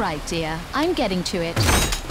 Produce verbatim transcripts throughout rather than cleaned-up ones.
right, dear. I'm getting to it.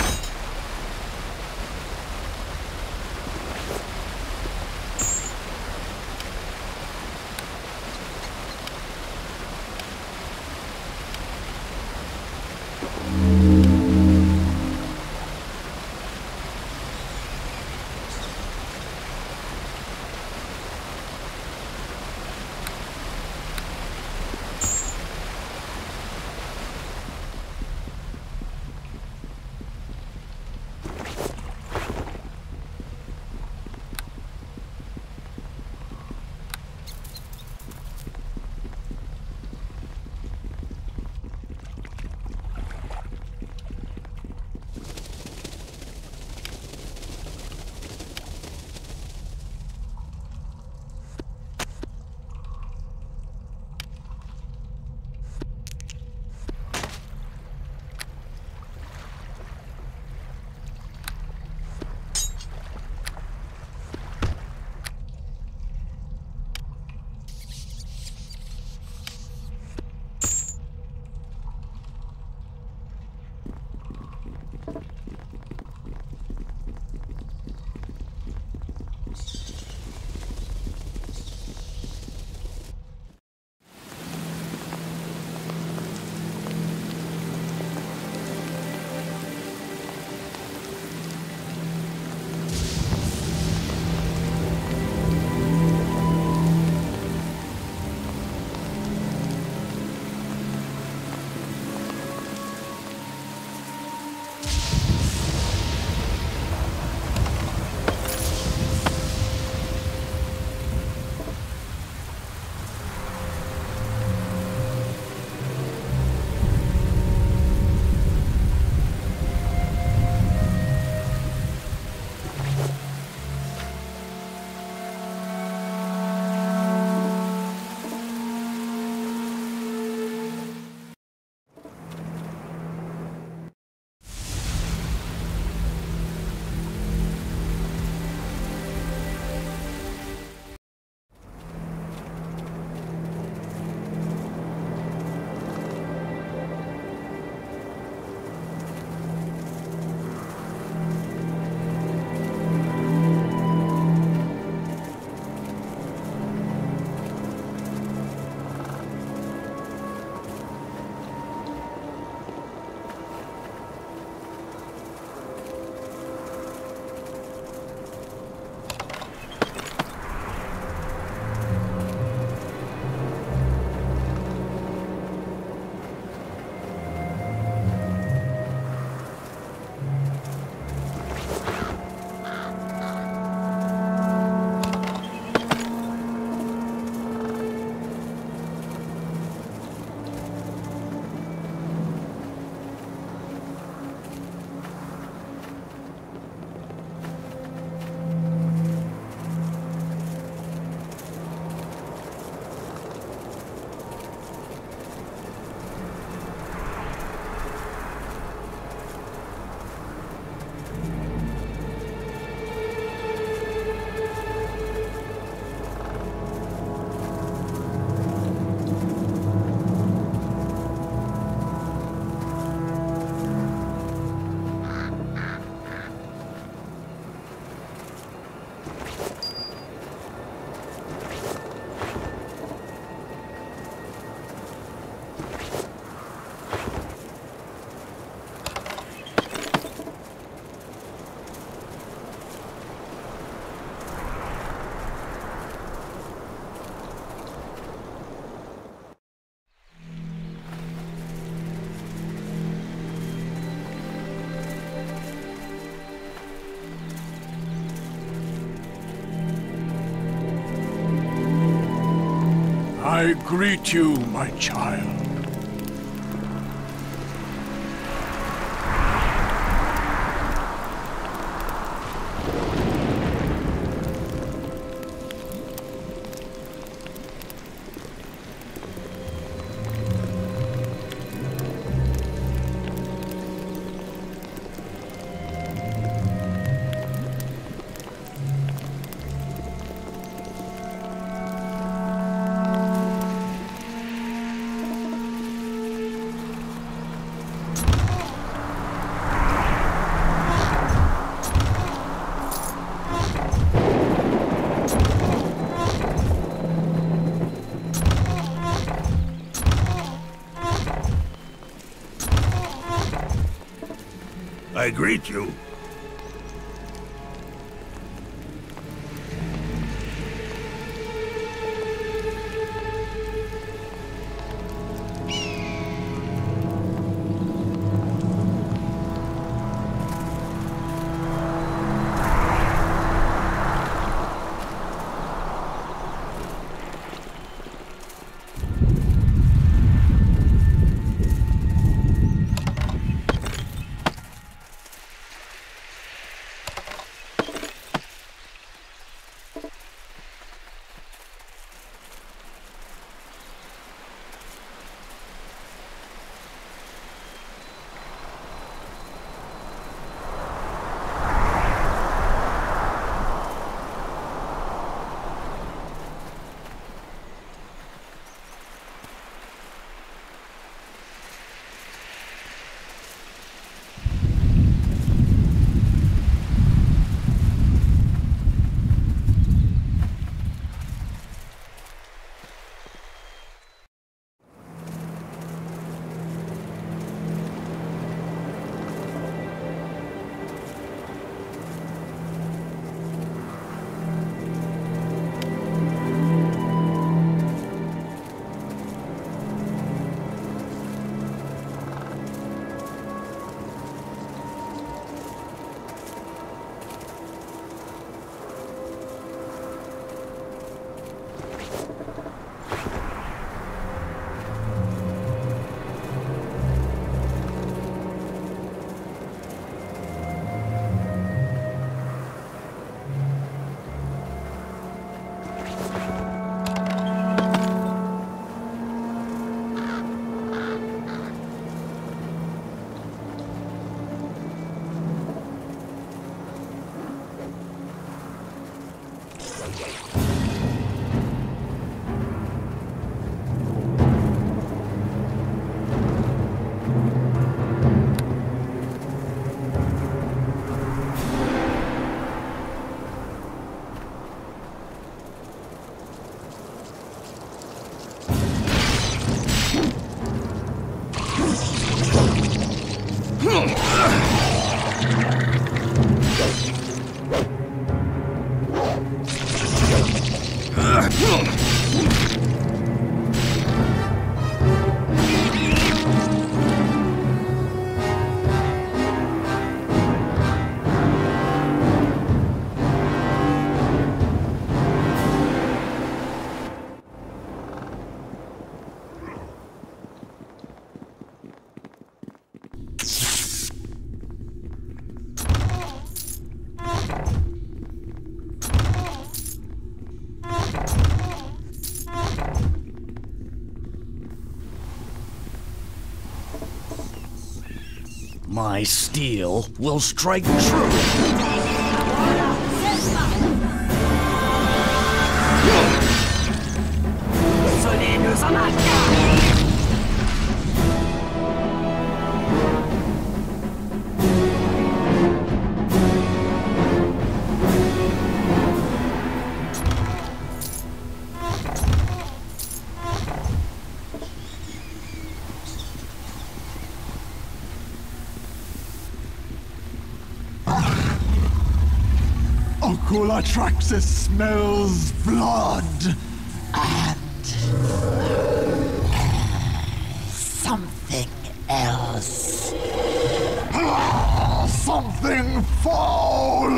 I greet you, my child. I greet you. My steel will strike true. Oculatraxis smells blood and something else. Something foul!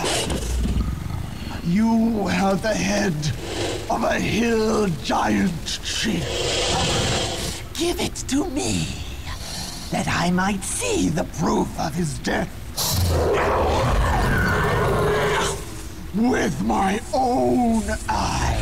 You have the head of a hill giant chief. Give it to me, that I might see the proof of his death. With my own eyes.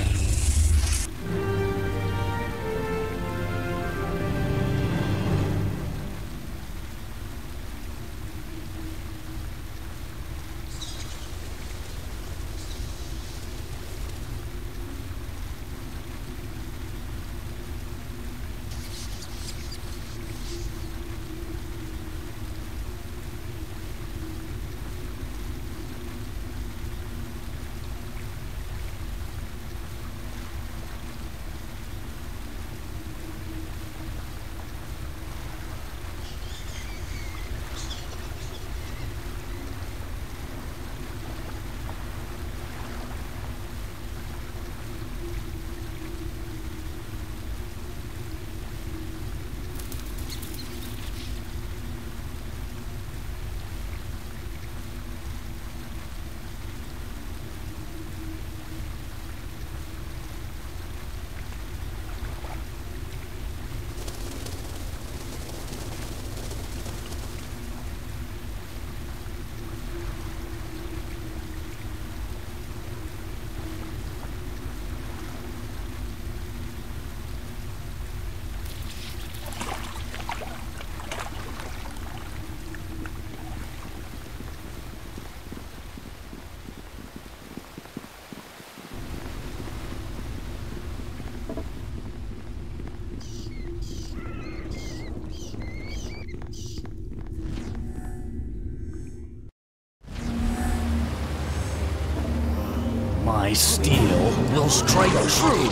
My steel will strike true.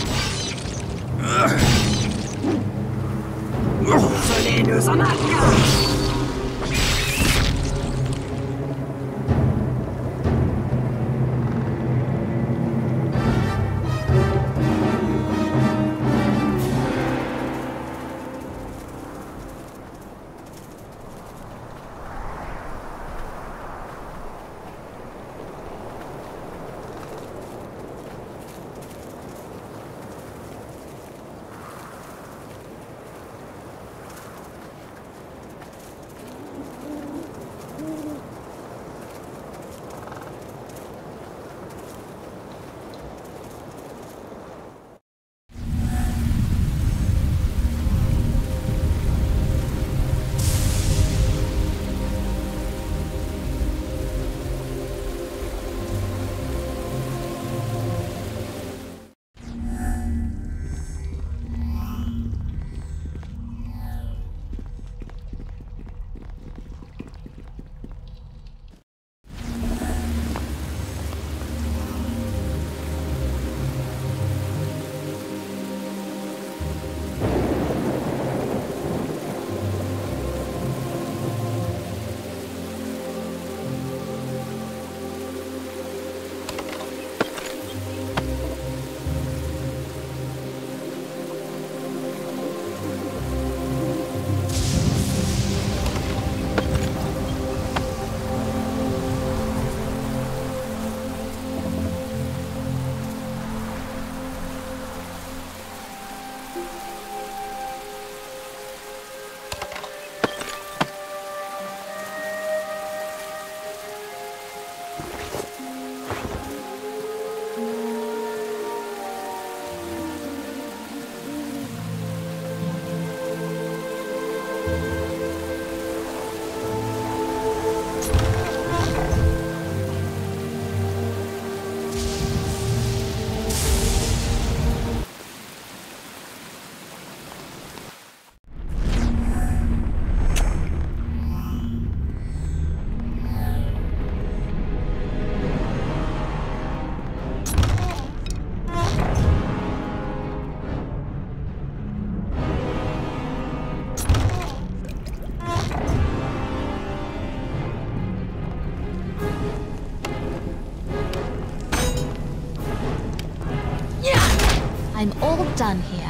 I'm all done here.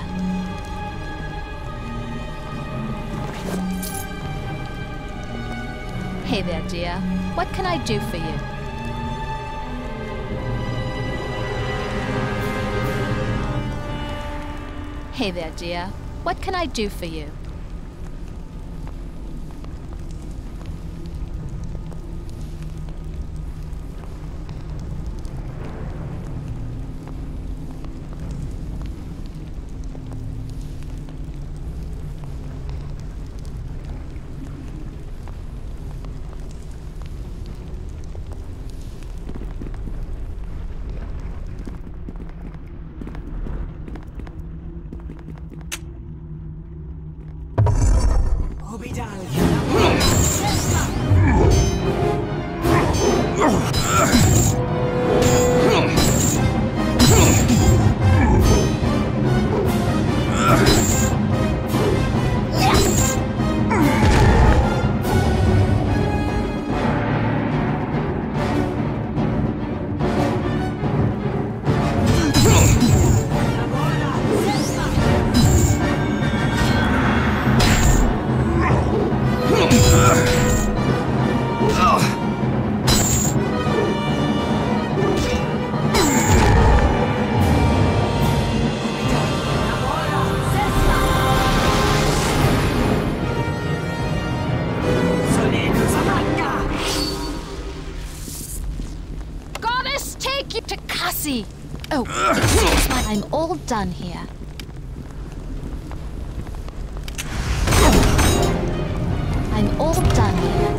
Hey there, dear. What can I do for you? Hey there, dear. What can I do for you? Oh, excuse me, I'm all done here. I'm all done here.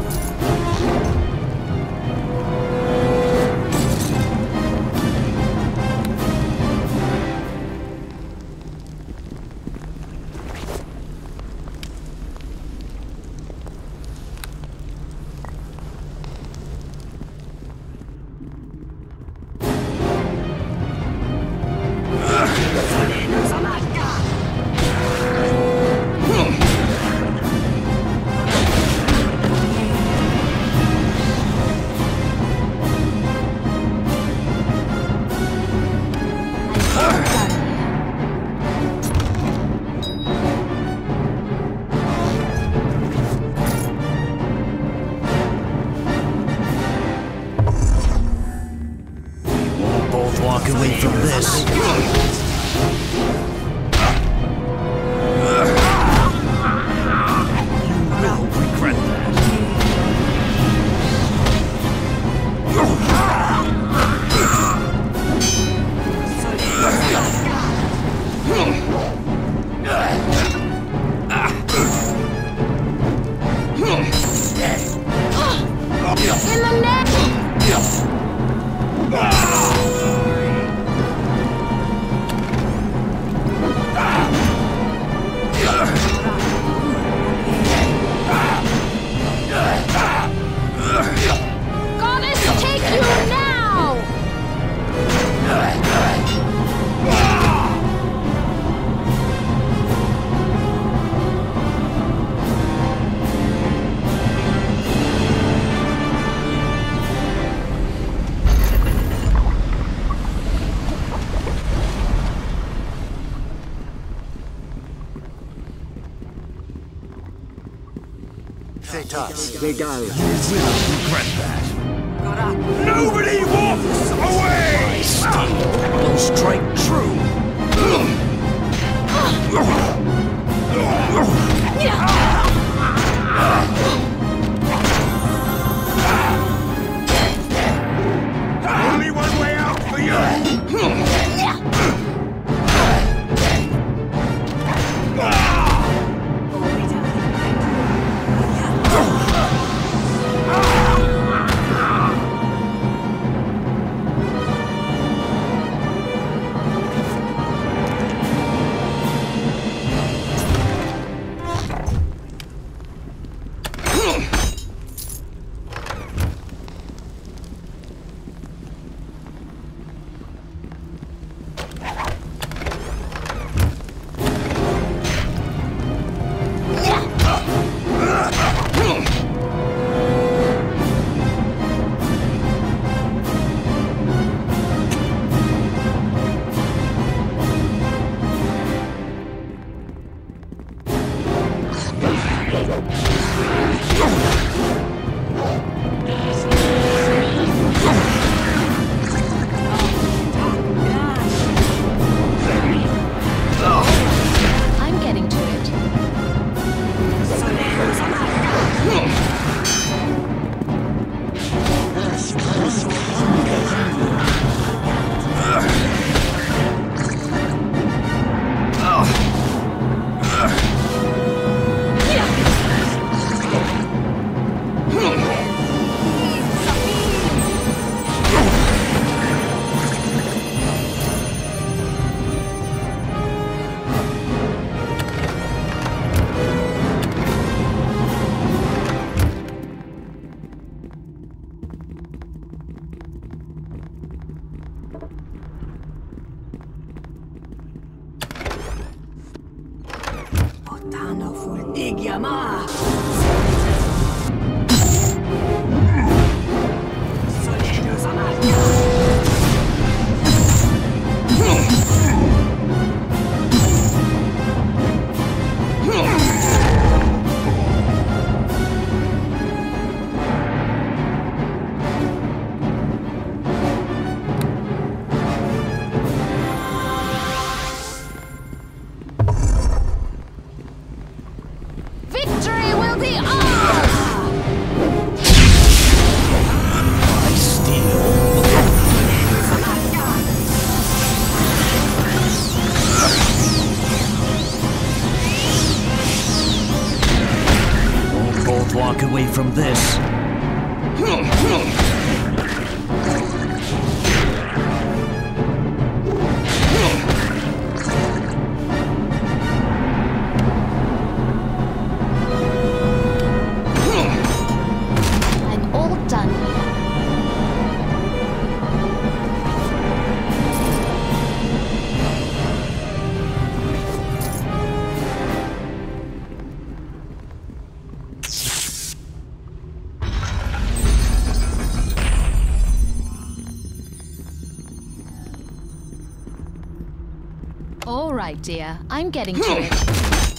walk away from this. In the neck! Goddess, take you now! Fetas, Vedal. You will regret that. Nobody walks away! Steel will strike true. Only one way out for you. I'm getting to it. Victory will be ours! I steal. Won't both walk away from this. I'm all done here. All right, dear. I'm getting to it.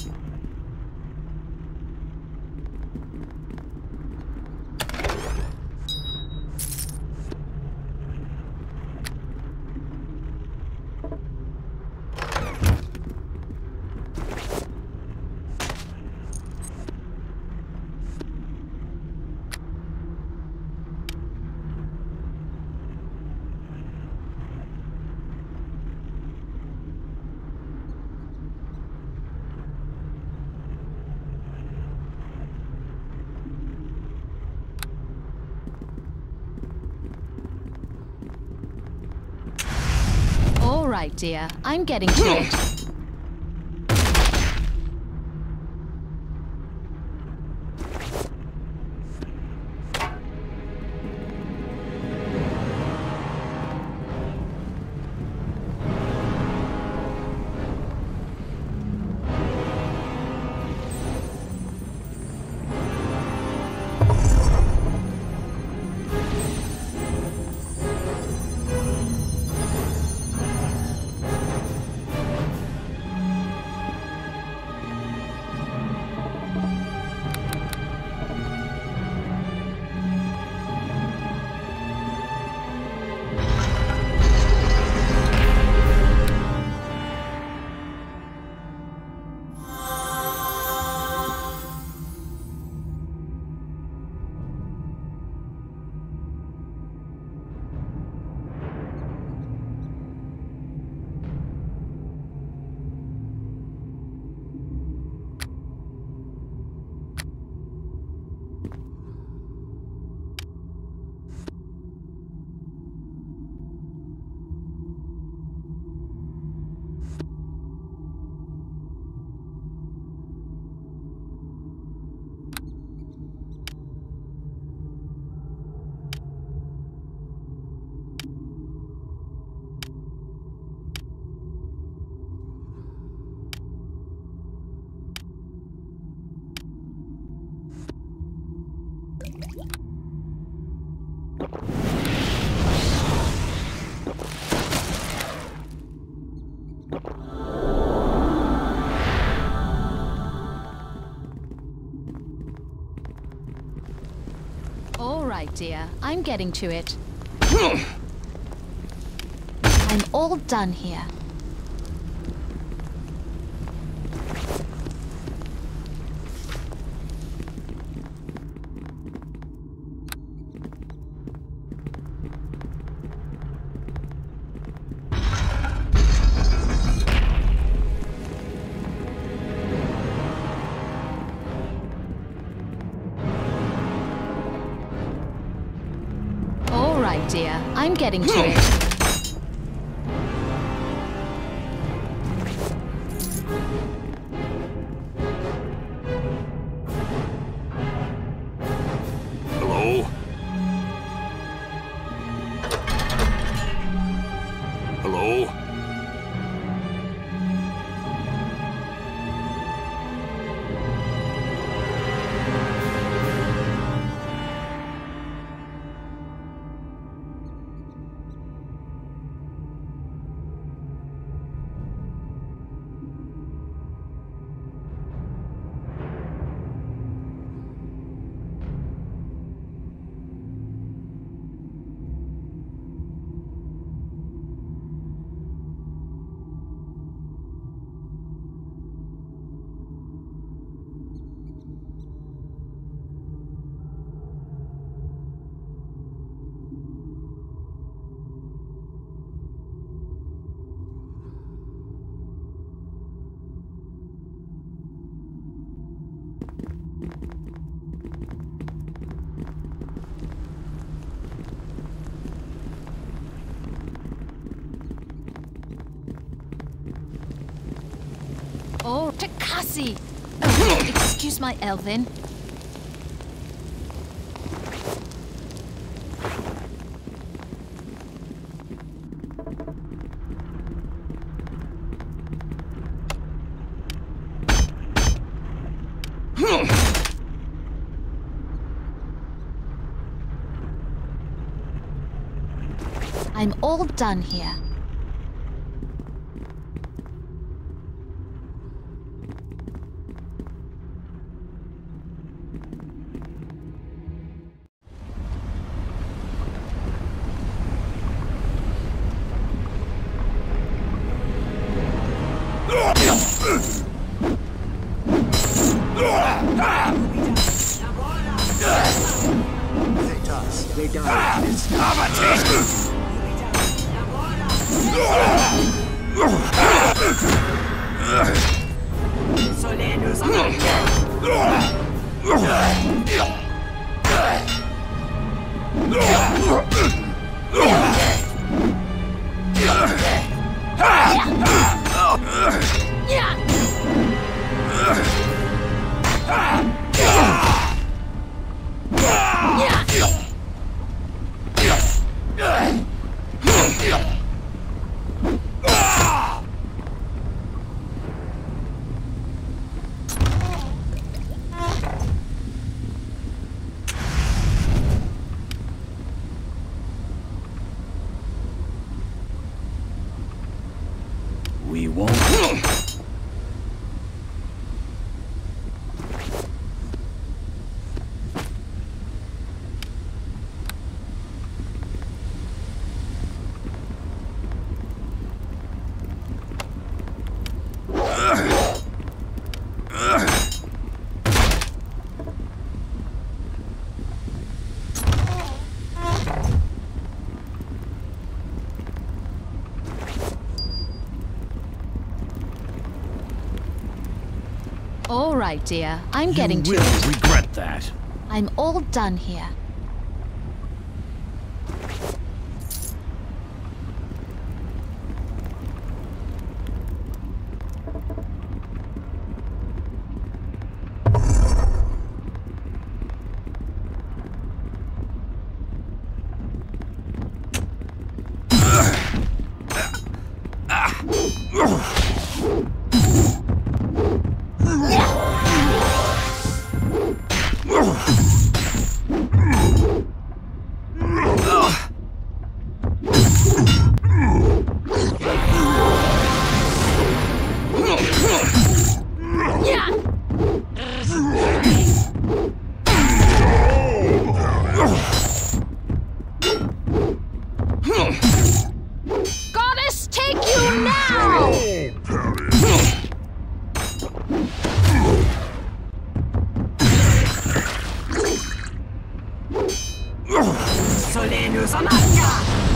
right, dear. I'm getting to it. All right, dear. I'm getting to it. I'm all done here. All right, dear. I'm getting to it. Hello? Hello? Oh, Takasi! Oh, excuse my Elvin. I'm all done here. They die. We won't. All right, dear. I'm getting to You it. will regret that. I'm all done here. Goddess, take you now! Soleil nous en marqua!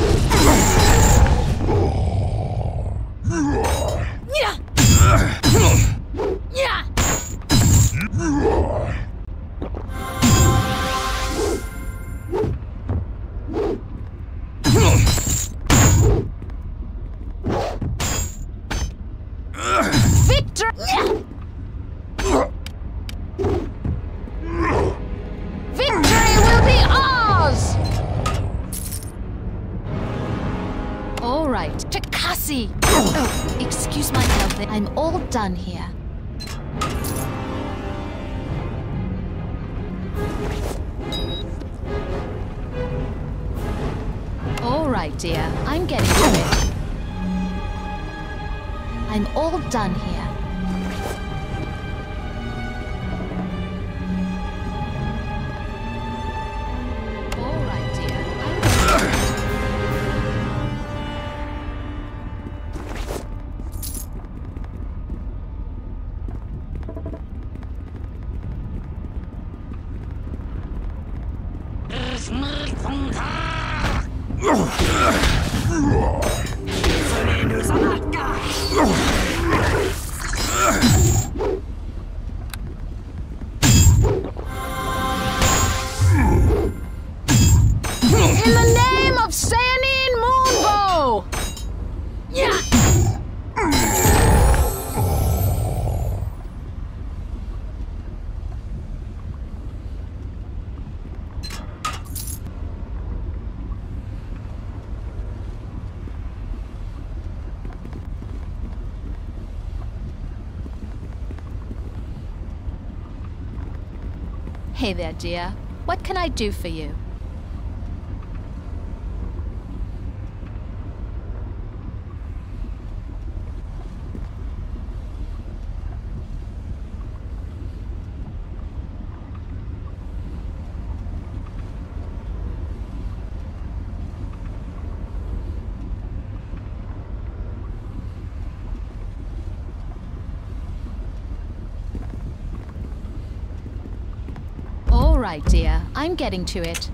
Victor! Victory will be ours! All right, Takasi! Oh, excuse my health. I'm all done here. All right, dear. I'm getting to it. I'm all done here. All right, dear. I'm Soleil nous en marqua! In the name of Sanine Moonbow! Yeah! Hey there, dear. What can I do for you? All right, dear. I'm getting to it.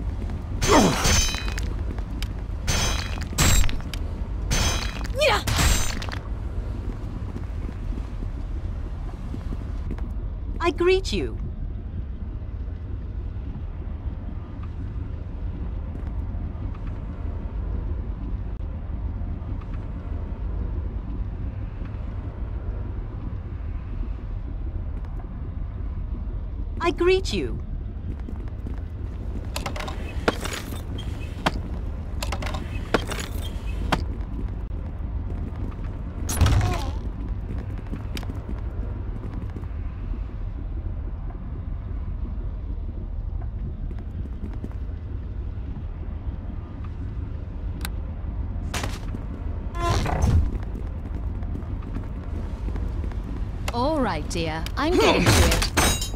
Yeah. I greet you. I greet you. All right, dear. I'm getting to it.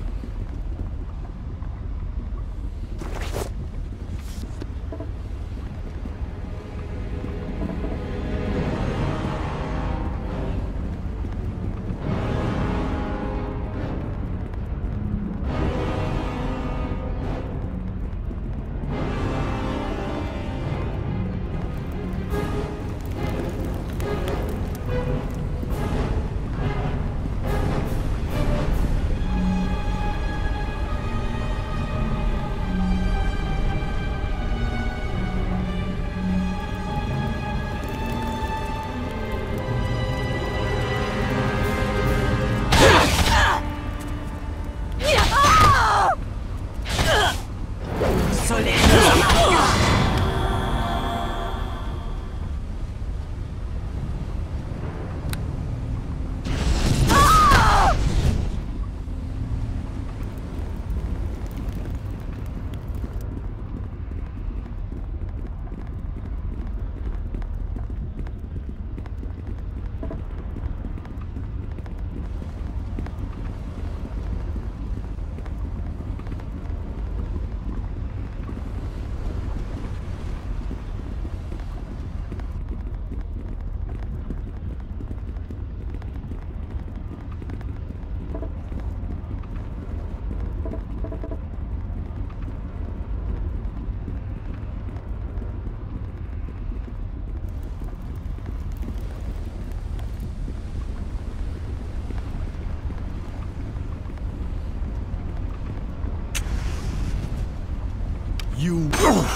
You...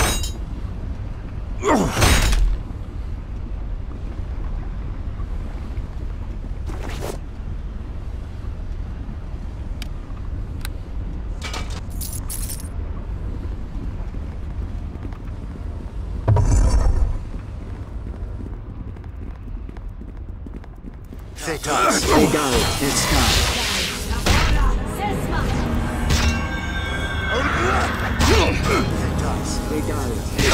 Thetos, we go. It's time. Thetos, we go.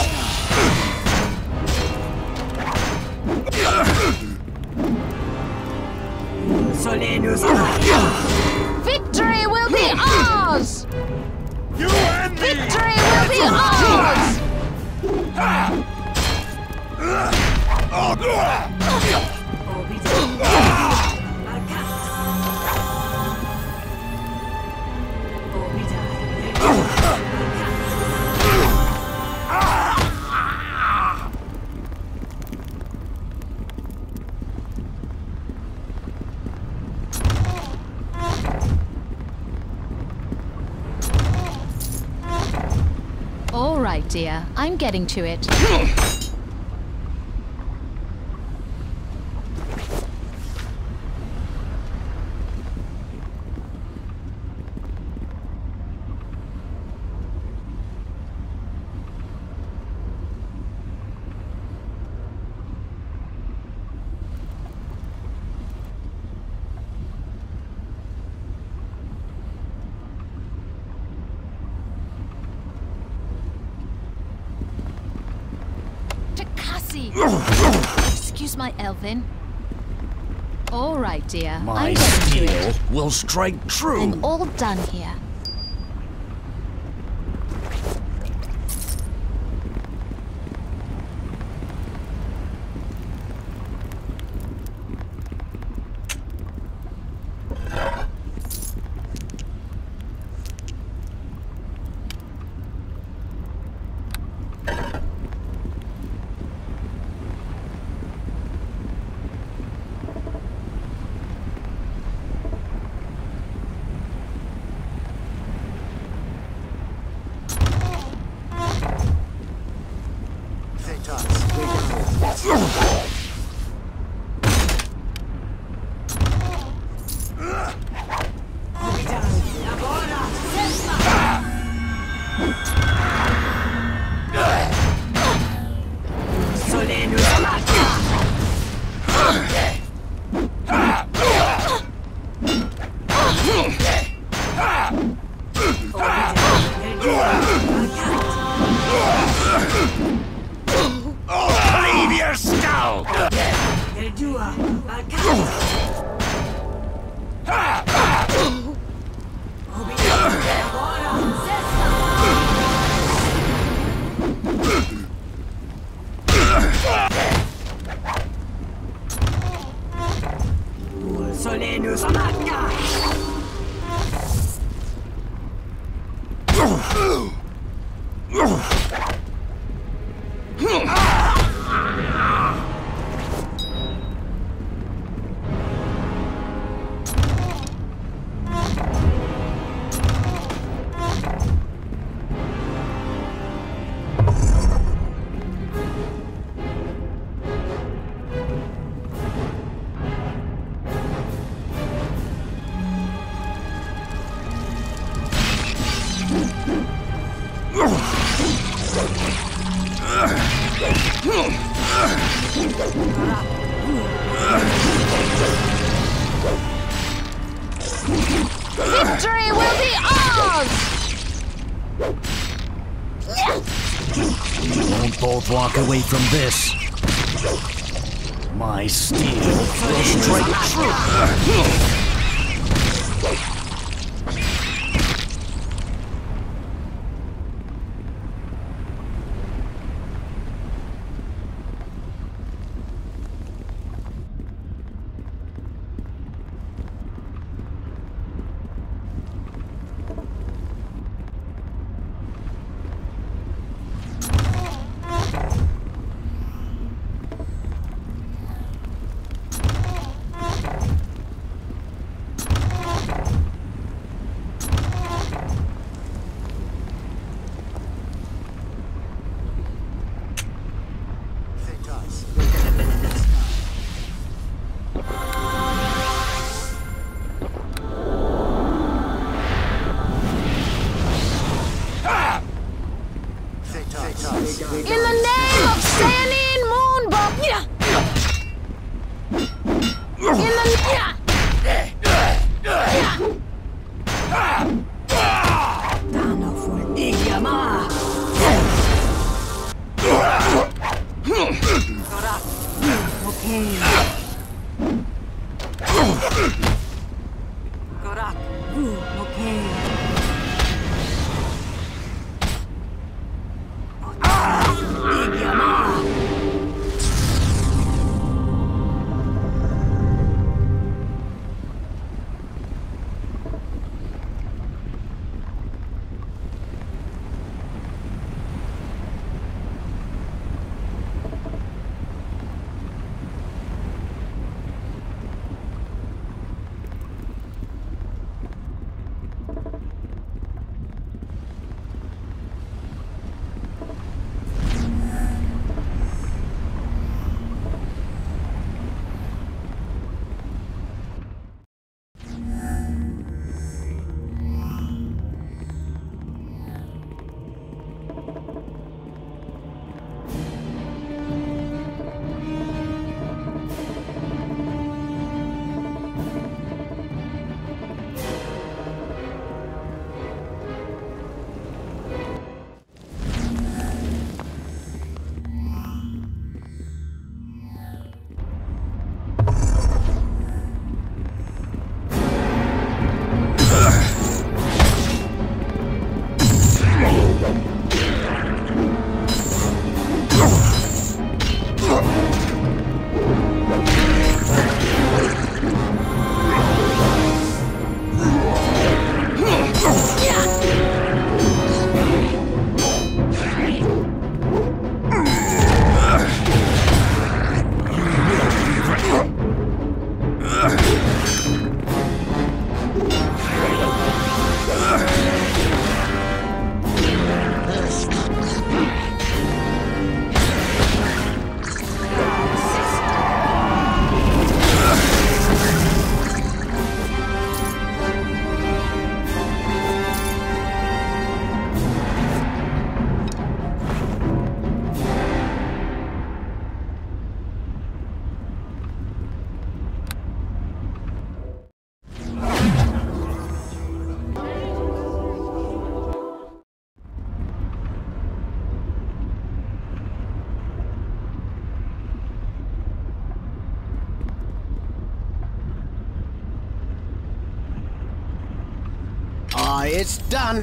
Solenus. Victory will be ours! You and me! Victory will be ours! All right, dear. I'm getting to it. Excuse my Elvin. All right, dear. My I'm getting to steel it. will strike true. I'm all done here. Leave your skull! Victory will be ours! We won't both walk away from this. My steel will strike true. In the name of Sayanin Moonbok! In the... Ah, it's done.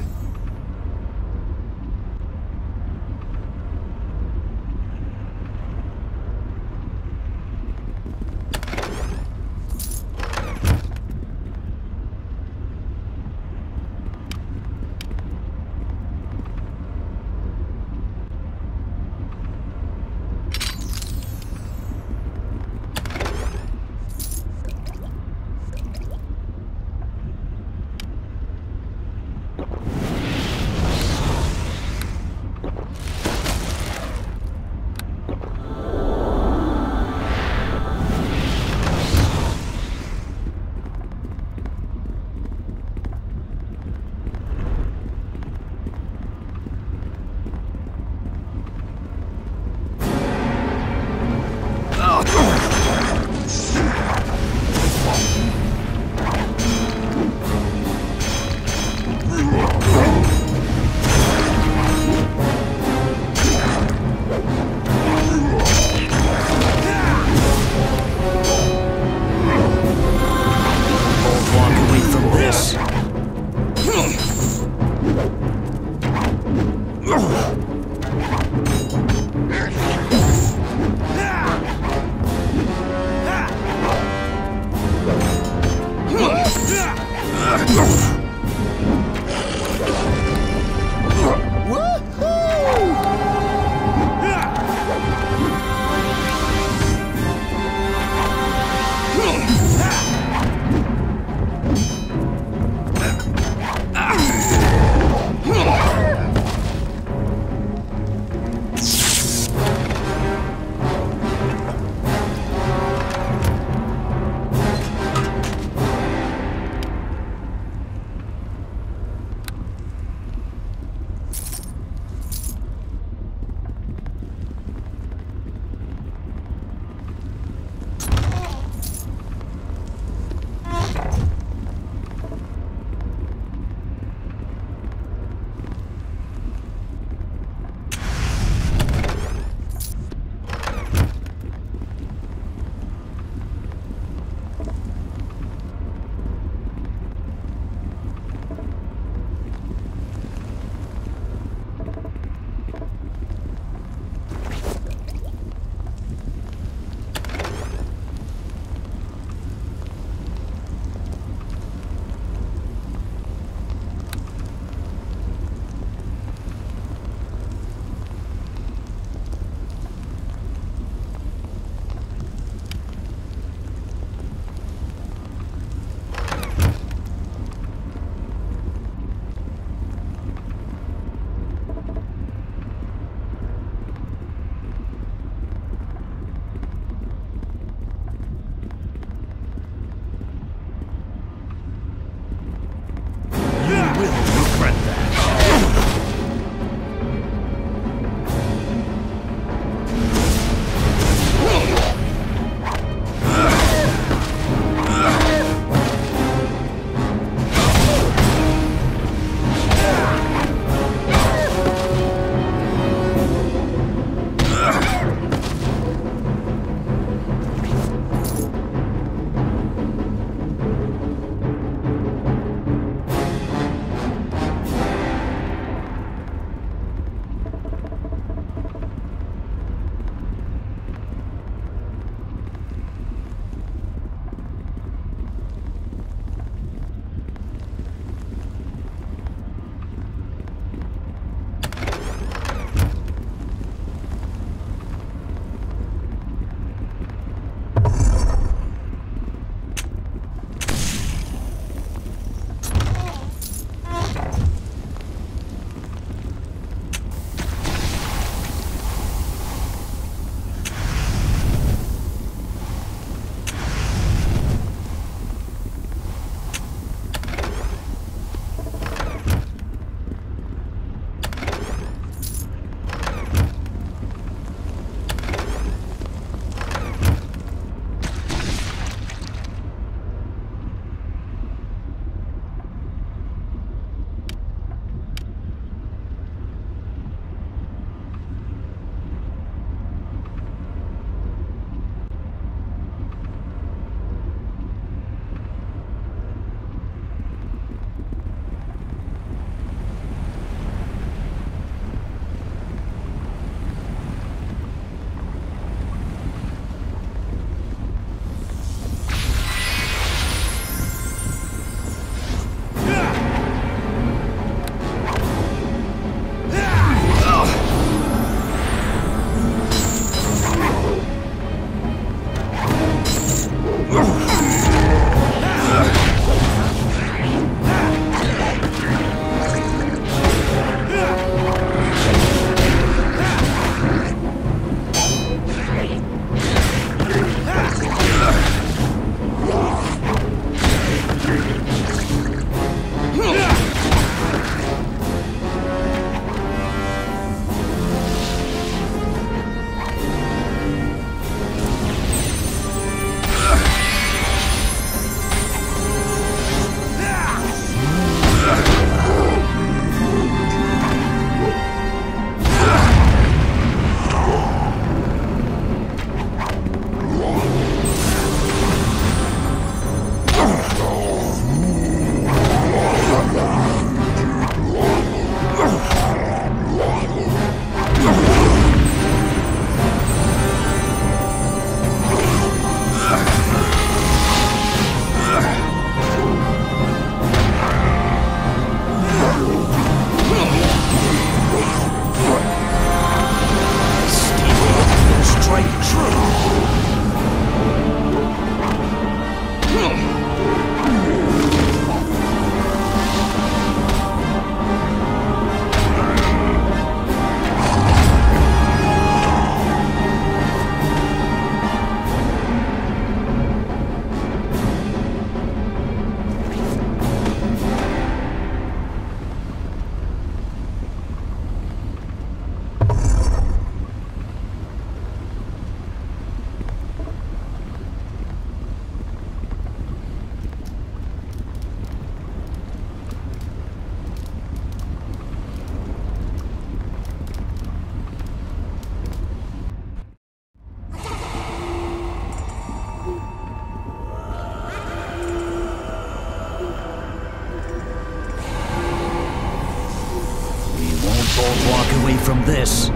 this.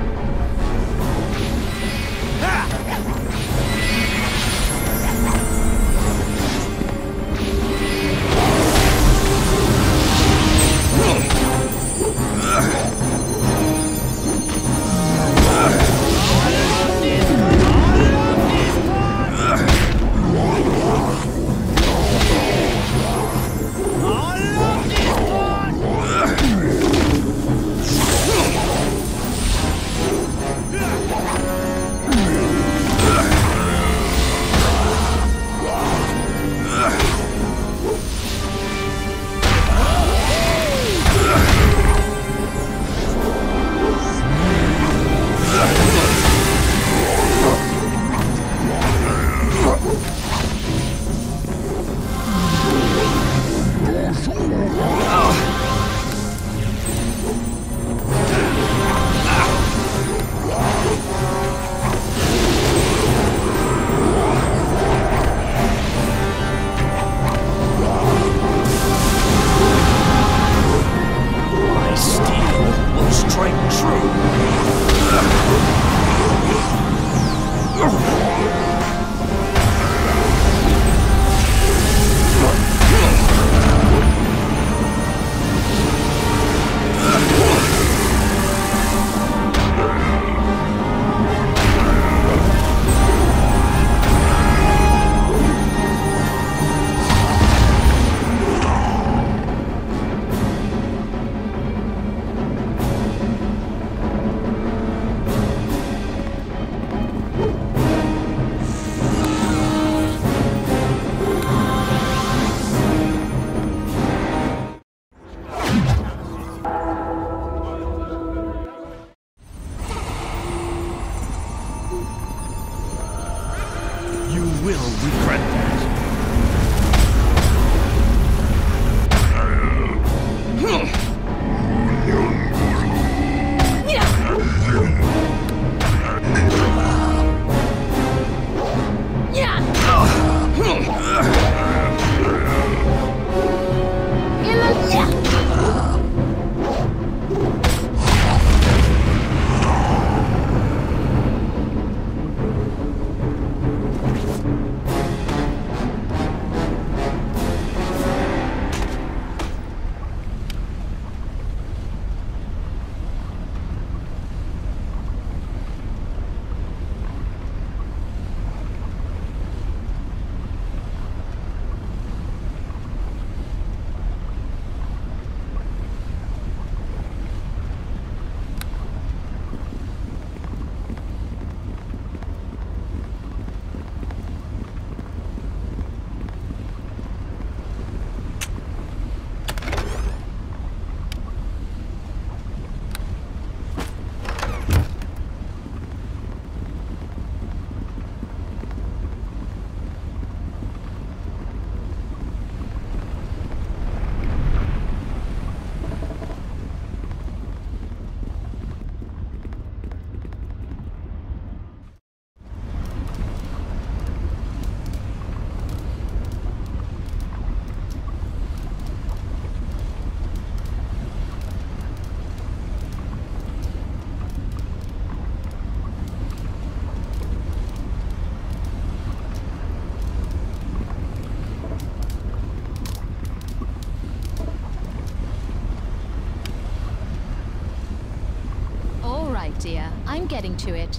Dear, I'm getting to it.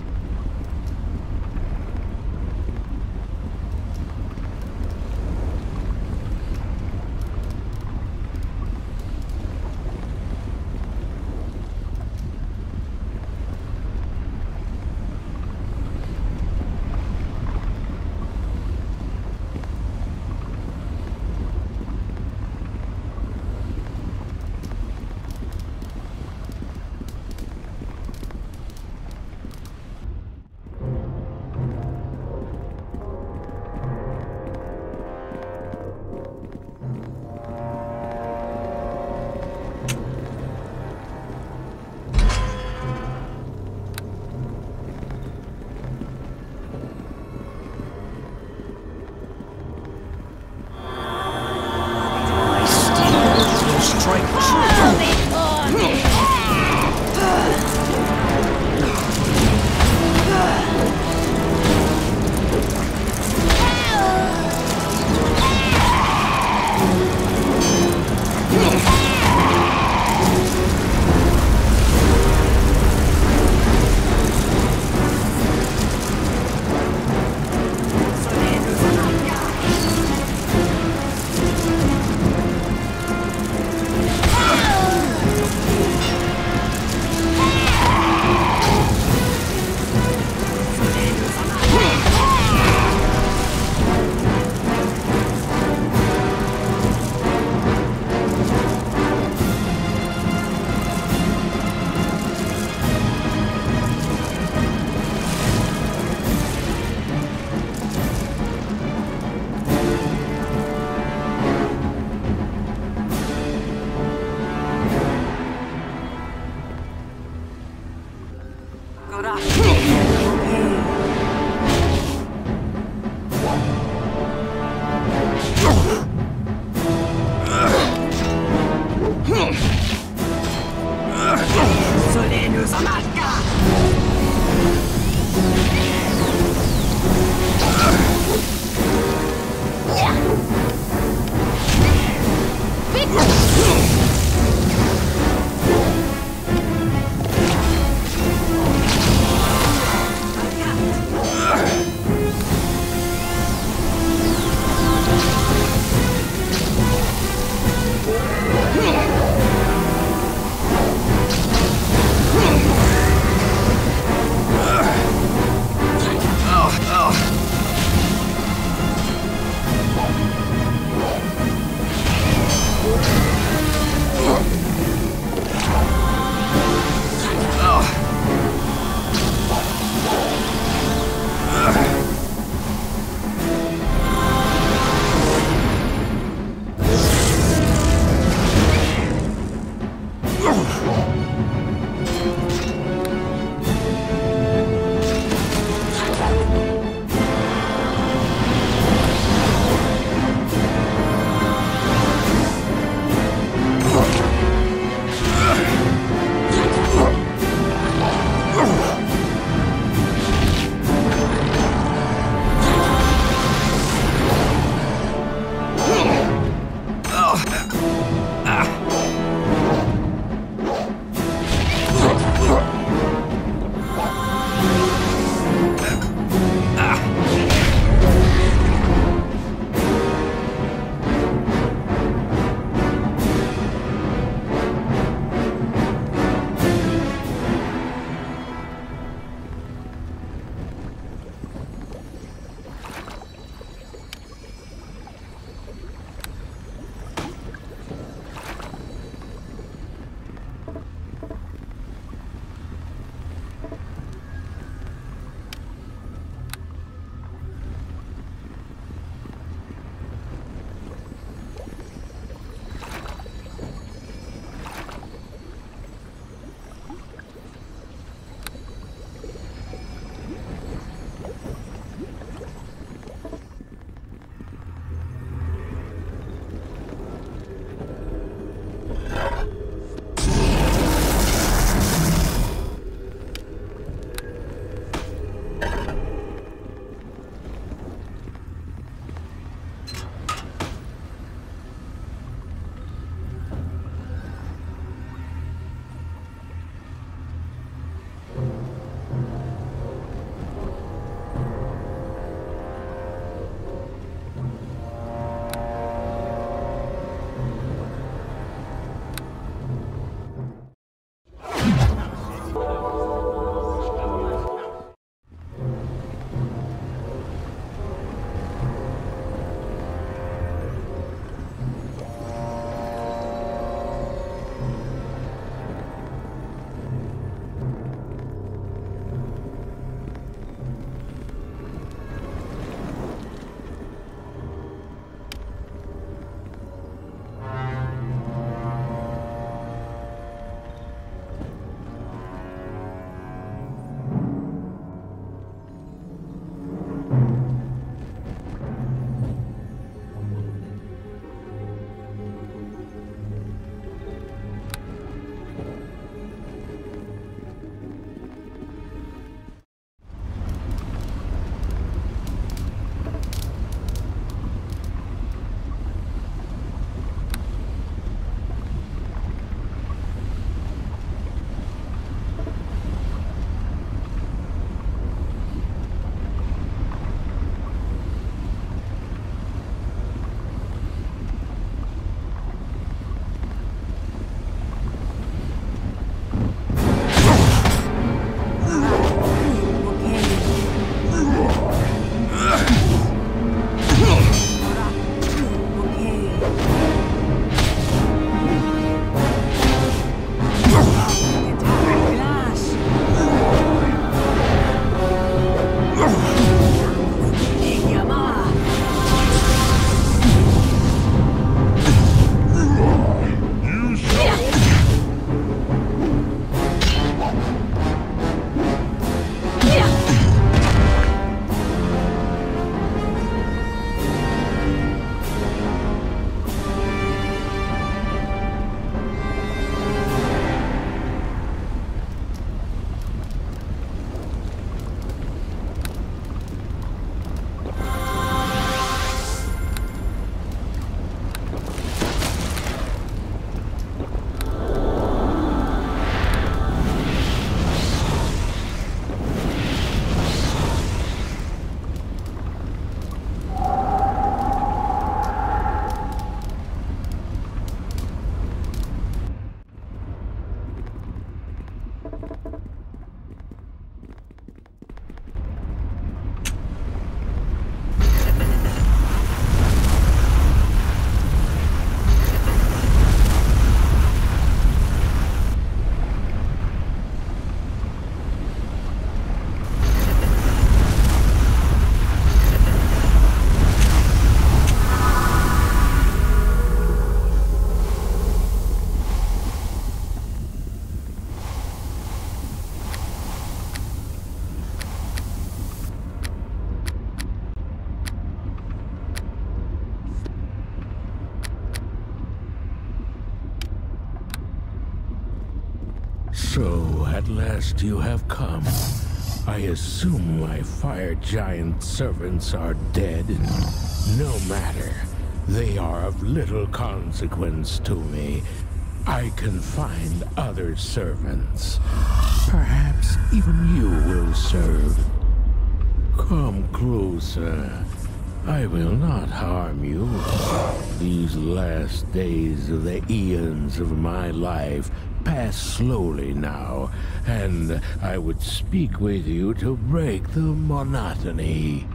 So, at last you have come. I assume my fire giant servants are dead. No matter. They are of little consequence to me. I can find other servants. Perhaps even you will serve. Come closer. I will not harm you. These last days of the eons of my life pass slowly now, and I would speak with you to break the monotony.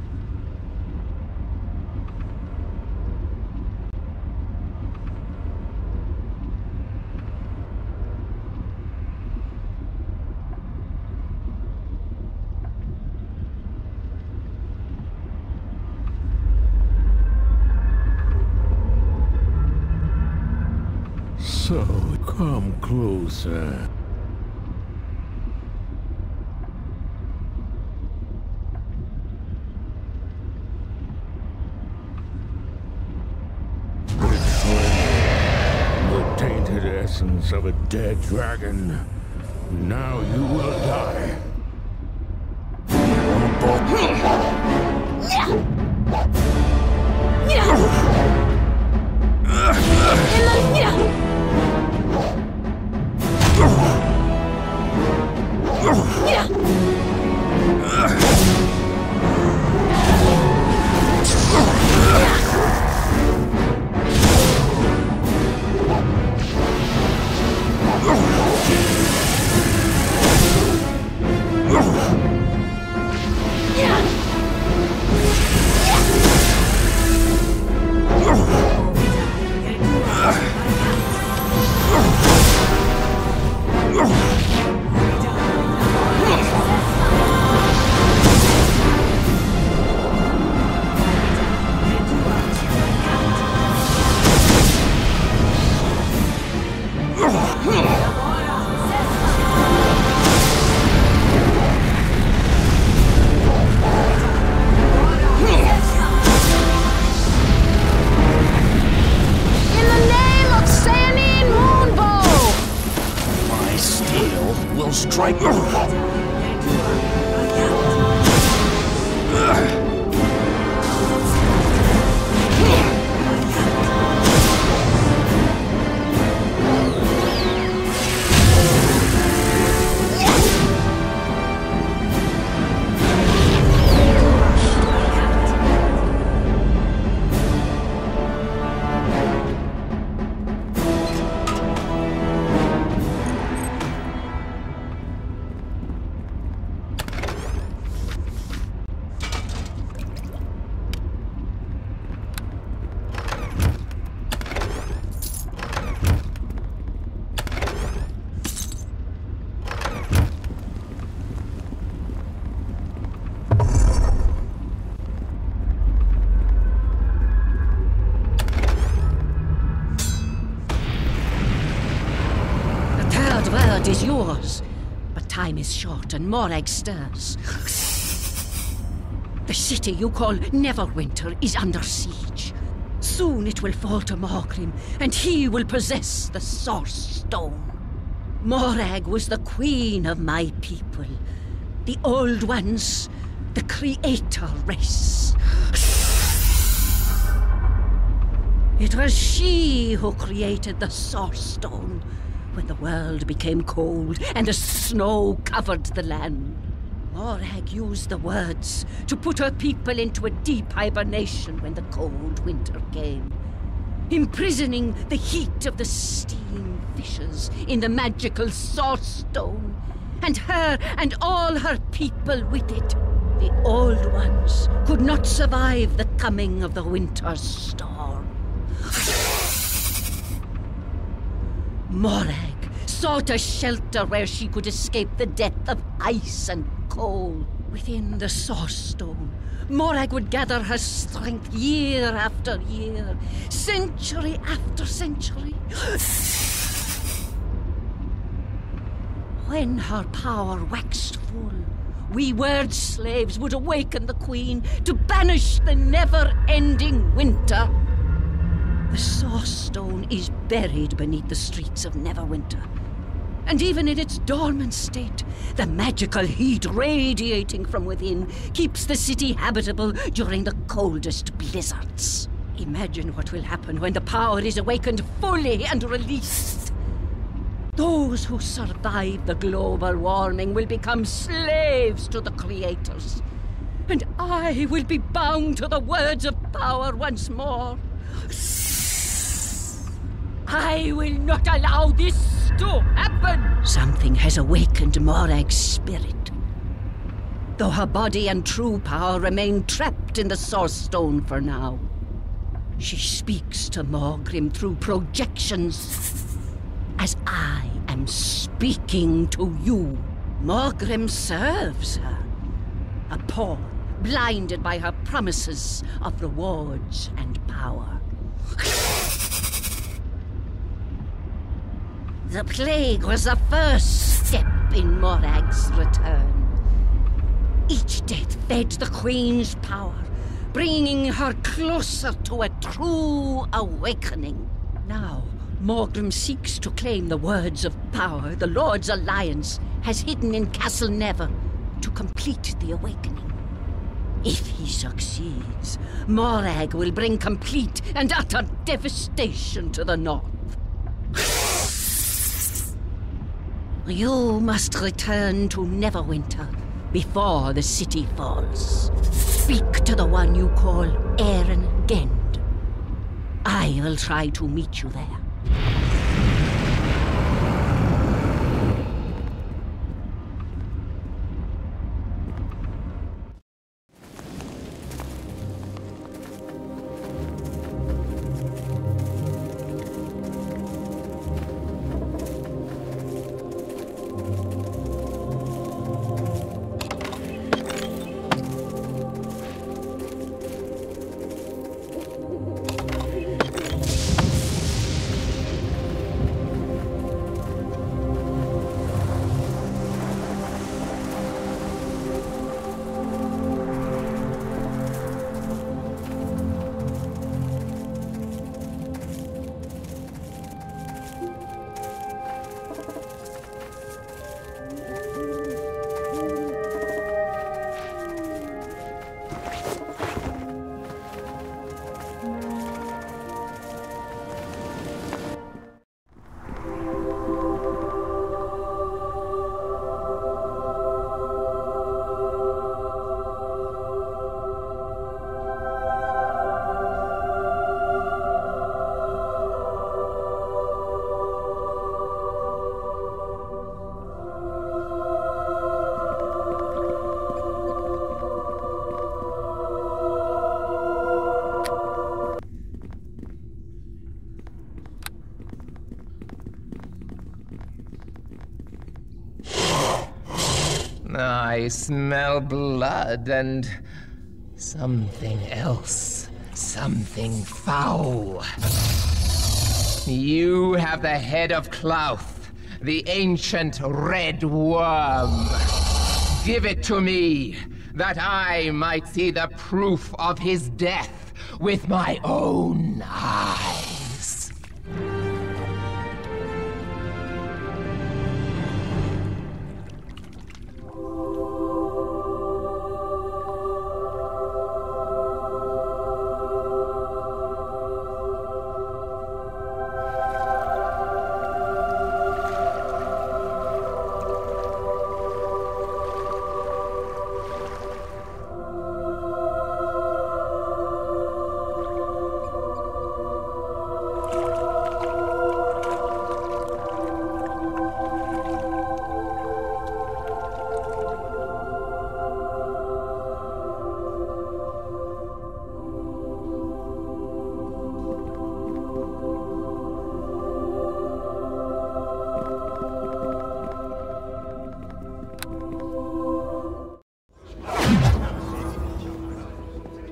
So, come closer. The tainted essence of a dead dragon. Now you will die. Strike. Is yours, but time is short and Morag stirs. The city you call Neverwinter is under siege. Soon it will fall to Morgrim, and he will possess the Source Stone. Morag was the queen of my people, the Old Ones, the Creator race. It was she who created the Source Stone, when the world became cold and the snow covered the land. Morag used the words to put her people into a deep hibernation when the cold winter came, imprisoning the heat of the steam fissures in the magical Source Stone, and her and all her people with it. The Old Ones could not survive the coming of the winter storm. Morag sought a shelter where she could escape the death of ice and cold. Within the Source Stone, Morag would gather her strength year after year, century after century. When her power waxed full, we word slaves would awaken the Queen to banish the never-ending winter. The Source Stone is buried beneath the streets of Neverwinter, And even in its dormant state, the magical heat radiating from within keeps the city habitable during the coldest blizzards. Imagine what will happen when the power is awakened fully and released. Those who survive the global warming will become slaves to the creators. And I will be bound to the words of power once more. I will not allow this to happen! Something has awakened Morag's spirit. Though her body and true power remain trapped in the Source Stone for now. She speaks to Morgrim through projections, as I am speaking to you. Morgrim serves her, a pawn blinded by her promises of rewards and power. The plague was the first step in Morag's return. Each death fed the Queen's power, bringing her closer to a true awakening. Now, Morgrim seeks to claim the words of power the Lord's Alliance has hidden in Castle Never to complete the awakening. If he succeeds, Morag will bring complete and utter devastation to the north. You must return to Neverwinter before the city falls. Speak to the one you call Aaron Gend. I will try to meet you there. I smell blood and something else. Something foul. You have the head of Klauth, the ancient red worm. Give it to me, that I might see the proof of his death with my own eyes.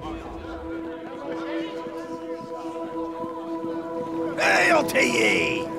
Hail to ye!